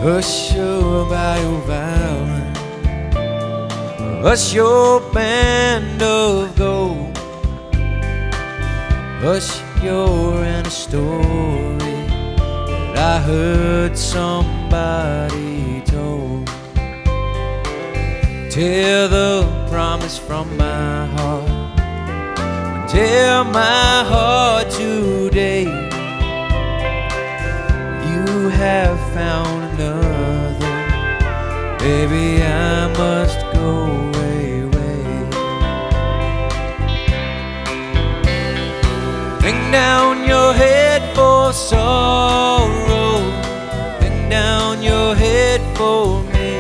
Hush your bio violin, hush your band of gold, hush your inner story that I heard somebody told. Tear the promise from my heart, tear my heart today. You have found another, baby, I must go away. Hang down your head for sorrow, hang down your head for me,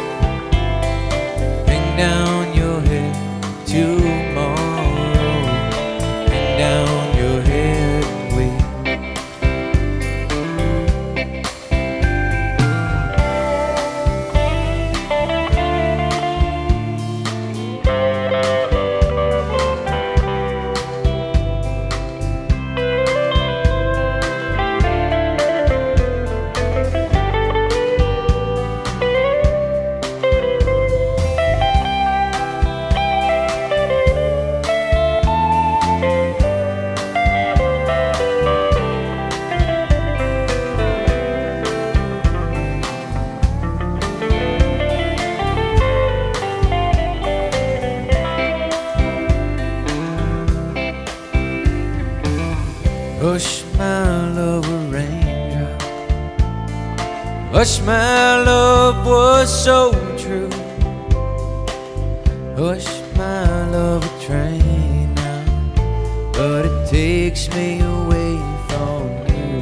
hang down your head tomorrow, hang down your head and wait. Hush my love, a raindrop, hush my love was so true. Hush my love, a train now, but it takes me away from you.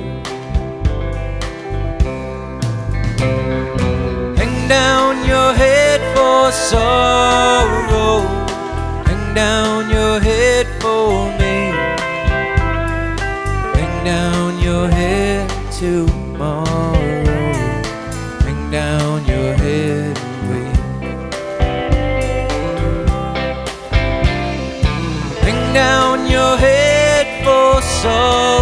Hang down your head for sorrow, hang down your head for me, down your head tomorrow, hang down your head and wait. Hang down your head for sorrow,